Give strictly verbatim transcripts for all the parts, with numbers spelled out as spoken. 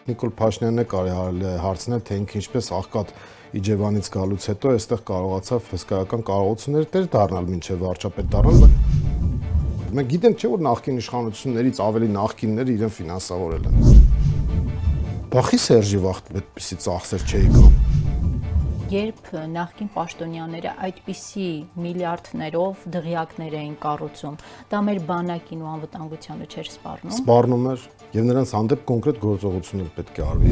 Նիկոլ Փաշինյանն է կարելի է հարցնել, թե ինքը ինչպես աղքատ Իջևանից գալուց հետո այստեղ կարողացավ հսկայական կարողություններ տեր դառնալ մինչև վարչապետ դառնալ։ Մենք գիտենք չէ որ նախկին իշխանություններից ավելի նախկինները իրեն ֆինանսավորել են։ Բախի Սերժի վաղ այդպիսի ծախսեր չէի կամ։ Երբ նախկին պաշտոնյաները այդպիսի միլիարդներով դղյակներ էին կառուցում, դա մեր բանակին ու անվտանգությանը չէր սպառնում։ Սպառնում էր եւ նրանց հանդեպ կոնկրետ գործողություններ պետք է արվի։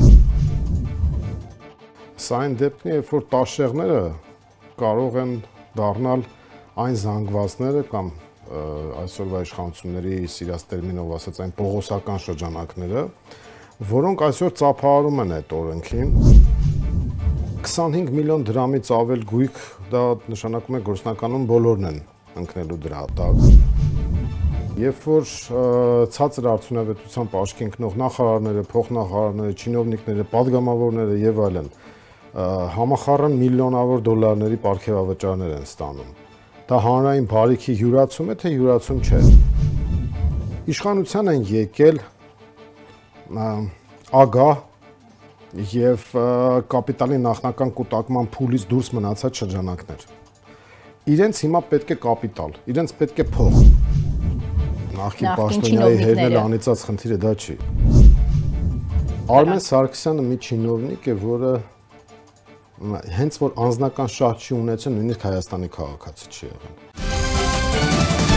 Սա այն դեպքն է, երբ որ տաշեղները կարող են դառնալ այն զանգվածները կամ այսօրվա իշխանությունների սիրած տերմինով ասած այն պողոսական շրջանակները, որոնք այսօր ծափահարում են այդ օրենքին։ քսանհինգ միլիոն դրամից ավել գույք դա նշանակում է գործնականում բոլորն են ընկնելու դրա տակ։ Երբ որ ցածր արդյունավետությամբ աչքի ընկնող նախարարները, փոխնախարարները, չինովնիկները, падգամավորները եւ այլն համախառն միլիոնավոր դոլարների պարգևավճարներ են ստանում։ Դա հանրային բարիքի յուրացում է, թե յուրացում չէ։ Իշխանության են եկել ագահ եւ կապիտալի նախնական կուտակման փուլից դուրս մնացած շրջանակներ։ Իրենց հիմա պետք է կապիտալ, իրենց պետք է փող։ Նախկին պաշտոնյայի հերնել անիծած խնդիրը դա չի։ Արմեն Սարգսյանը մի չինովնիկ է, որը հենց որ անձնական շահ չի ունեցել, նույնիսկ Հայաստանի քաղաքացի չի եղել։